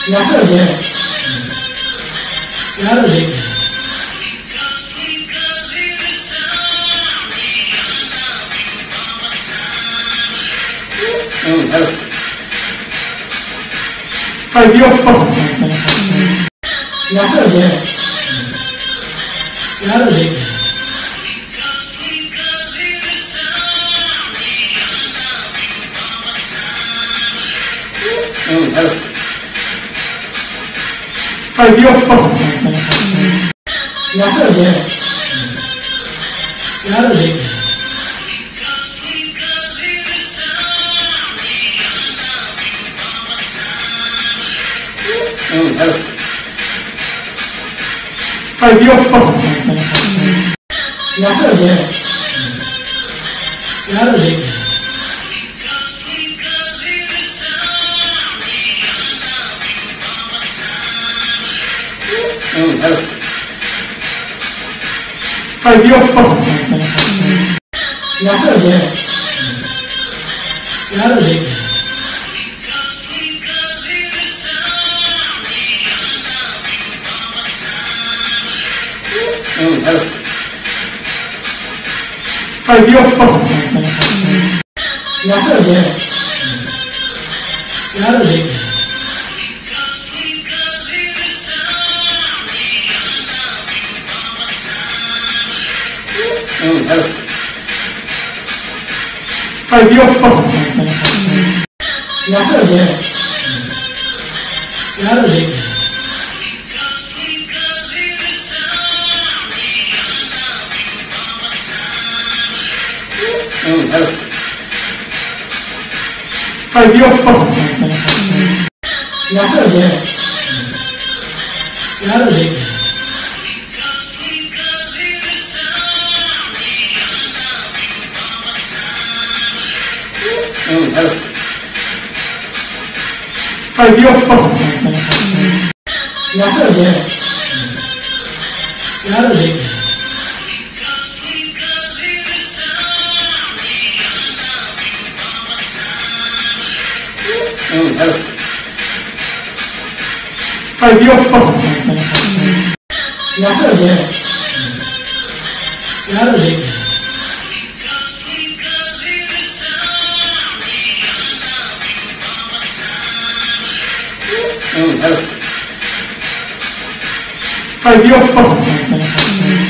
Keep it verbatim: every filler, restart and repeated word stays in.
ಯಾರು ಅದೇ ಯಾರು ಅದೇ ಅಯ್ಯಪ್ಪ ಯಾರು ಅದೇ ಯಾರು ಅದೇ ಅಯ್ಯಪ್ಪ ಯಾರು ಅದೇ ಯಾರು ಅದೇ ಅಯ್ಯಪ್ಪ ಯಾರು ಅದೇ ಯಾರು ಅದೇ ಅಯ್ಯಪ್ಪ ಯಾರು ಅದೇ ಯಾರು ಅದೇ ಅಯ್ಯಪ್ಪ ಯಾರು ಅದೇ ಯಾರು ಅದೇ ಅಯ್ಯಪ್ಪ ಯಾರು ಅದೇ ಯಾರು ಅದೇ ಅಯ್ಯಪ್ಪ ಯಾರು ಅದೇ ಯಾರು ಅದೇ ಅಯ್ಯಪ್ಪ ಯಾರು ಅದೇ ಯಾರು ಅದೇ ಅಯ್ಯಪ್ಪ ಯಾರು ಅದೇ ಯಾರು ಅದೇ ಅಯ್ಯಪ್ಪ